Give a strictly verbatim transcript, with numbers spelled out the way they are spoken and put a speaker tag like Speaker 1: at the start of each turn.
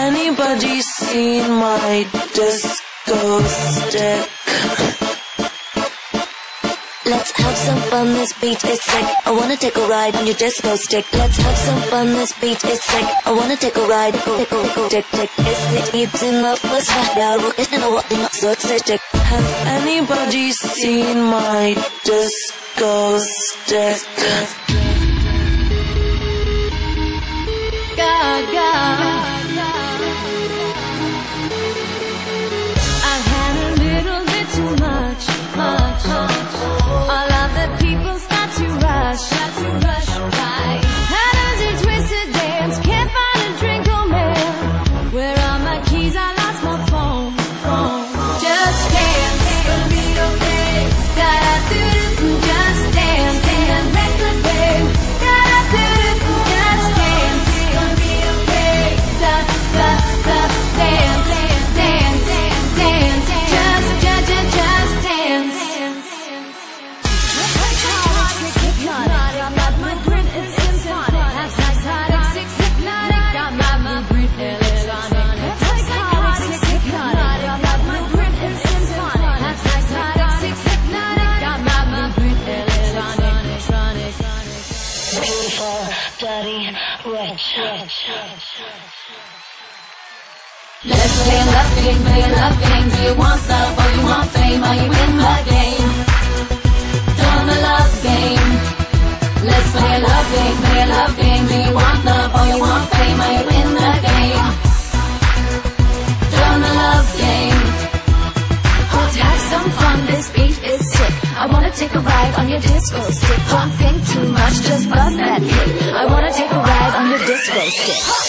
Speaker 1: anybody seen my disco stick?
Speaker 2: Let's have some fun, this beat is sick. I wanna take a ride on your disco stick. Let's have some fun, this beat is sick. I wanna take a ride, go, go, go, tick, tick. It's it's in the first round, we're getting a walking up, so it's a tick.
Speaker 1: Has anybody seen my disco stick?
Speaker 3: Gaga. I've had a little bit too much, much, much. All of the people start to rush, start to rush by. How does he twist a dance? Can't find a drink, oh man. Where are my keys? I lost my phone, phone. Just dance, it'll be okay. Da da do do, just dance in a record babe. Da da do do, just dance, it'll be okay. Da da da, dance, dance, dance, dance. Just, just, just, just dance. Let's play a love game, play a love game. Do you want love or you want fame? Are you in the game? Doing the love game. Let's play a love game, play a love game. Do you want love or you want fame? Are you in the game? Doing the love game. Let's have some fun, this beat is sick. I wanna take a ride on your disco stick. Don't think too much, just buzz that hit. I wanna take a ride on your disco stick.